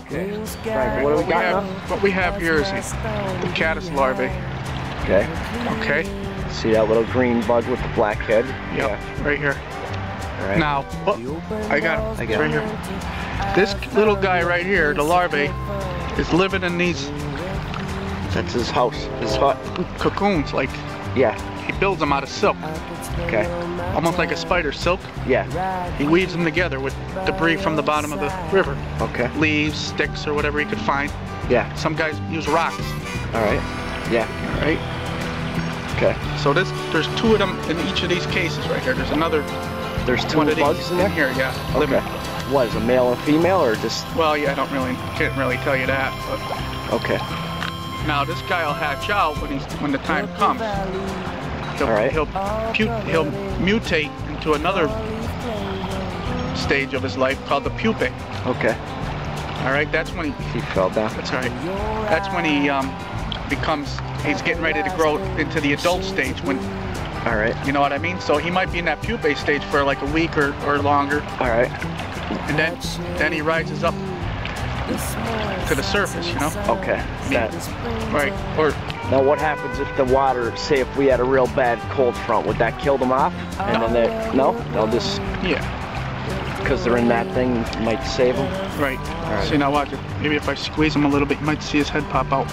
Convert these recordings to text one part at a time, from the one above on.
Okay. Frank, what do we got now? What we have here is the caddis larvae. Okay. Okay. See that little green bug with the black head? Yep, yeah. Right here. All right. Now, I got him. Right here. This little guy right here, the larvae, is living in these. That's his house, his hut. Cocoons, like. Yeah. He builds them out of silk. Okay. Almost like a spider silk. Yeah. He weaves them together with debris from the bottom of the river. Okay. Leaves, sticks, or whatever he could find. Yeah. Some guys use rocks. All right. Yeah. All right. Okay. So there's two of them in each of these cases right here. There's another. There's two one bugs in there? here, yeah. Okay. Living. What, is a male and female or just? Well, yeah, can't really tell you that. But. Okay. Now this guy will hatch out when the time comes. He'll mutate into another stage of his life called the pupae. Okay. All right, that's when he fell down. That's right. That's when he he's getting ready to grow into the adult stage. When. All right. You know what I mean? So he might be in that pupae stage for like a week or longer. All right. And then he rises up to the surface, you know? Okay. Right. Or now what happens if the water, say if we had a real bad cold front, would that kill them off? And then they'll just... Yeah. Because they're in that thing, might save them? Right. All right. See, now watch it. Maybe if I squeeze him a little bit, you might see his head pop out.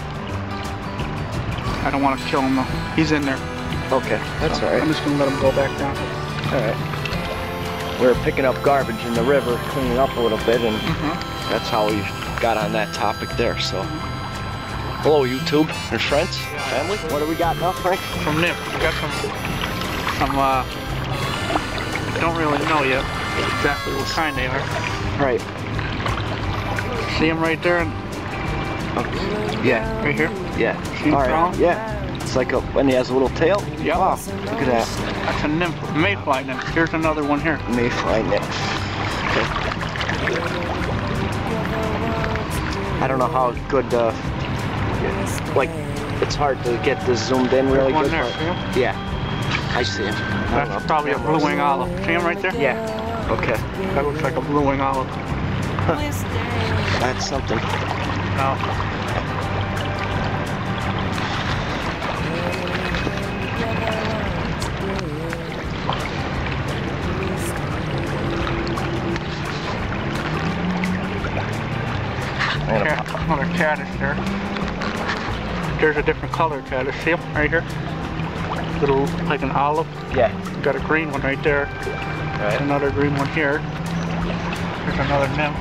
I don't want to kill him though. He's in there. Okay, that's all right. I'm just going to let him go back down. All right. We were picking up garbage in the river, cleaning up a little bit, and that's how we got on that topic there, so. Hello, YouTube and friends, family. What do we got now, Frank? From nymph. We got some I don't really know yet exactly what kind they are. Right. See them right there? Yeah. Right here? Yeah. See him crawling? Yeah. It's like when he has a little tail? Yeah. Wow, look at that. That's a nymph, mayfly nymph. Here's another one here. Mayfly nymph. Okay. I don't know how good, like, it's hard to get this zoomed in really good. There, yeah, I see him. That's probably a blue wing olive. See him right there? Yeah. Okay. That looks like a blue wing olive. Huh. That's something. No. Another caddis there. There's a different color caddis. See them right here? Little like an olive. Yeah. Got a green one right there. Right. Another green one here. There's another nymph.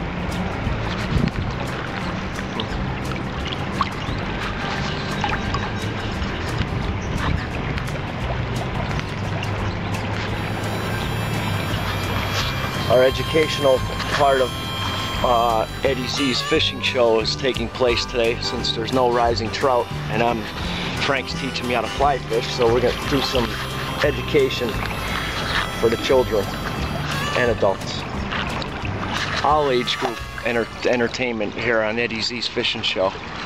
Our educational part of Eddie Z's fishing show is taking place today since there's no rising trout, and Frank's teaching me how to fly fish, so we're going to do some education for the children and adults. All age group entertainment here on Eddie Z's fishing show.